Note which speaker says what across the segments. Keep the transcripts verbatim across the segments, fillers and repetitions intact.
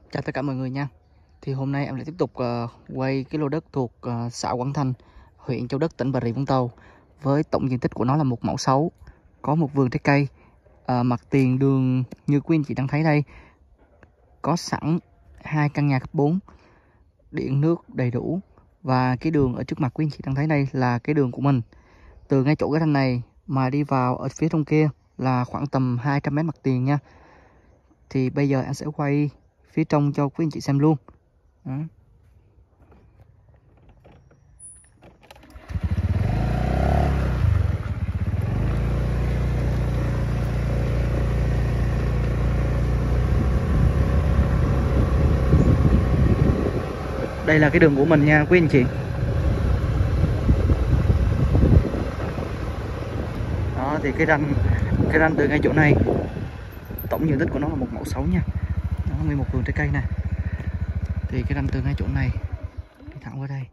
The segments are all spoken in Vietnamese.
Speaker 1: Chào tất cả mọi người nha. Thì hôm nay em lại tiếp tục uh, quay cái lô đất thuộc uh, xã Quảng Thanh, huyện Châu Đức, tỉnh Bà Rịa Vũng Tàu. Với tổng diện tích của nó là một mẫu sáu, có một vườn trái cây. Uh, mặt tiền đường như quý anh chị đang thấy đây, có sẵn hai căn nhà cấp bốn, điện nước đầy đủ. Và cái đường ở trước mặt quý anh chị đang thấy đây là cái đường của mình. Từ ngay chỗ cái thanh này mà đi vào ở phía trong kia là khoảng tầm hai trăm mét mặt tiền nha. Thì bây giờ em sẽ quay phía trong cho quý anh chị xem luôn. Đó. Đây là cái đường của mình nha quý anh chị. Đó thì cái ranh cái ranh từ ngay chỗ này, tổng diện tích của nó là một mẫu sáu nha. Đó, nguyên một vườn trái cây nè. Thì cái ranh từ ngay chỗ này đi thẳng qua đây.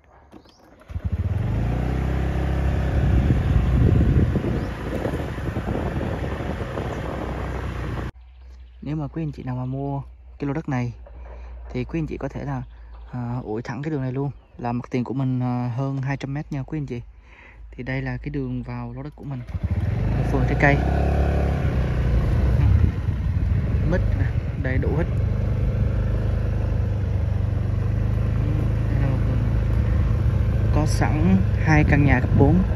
Speaker 1: Nếu mà quý anh chị nào mà mua cái lô đất này thì quý anh chị có thể là à, ủi thẳng cái đường này luôn, là mặt tiền của mình à, hơn hai trăm mét nha quý anh chị. Thì đây là cái đường vào lô đất của mình, một vườn trái cây, mít nè, đầy đủ hết. Đây là một vườn có sẵn hai căn nhà cấp bốn.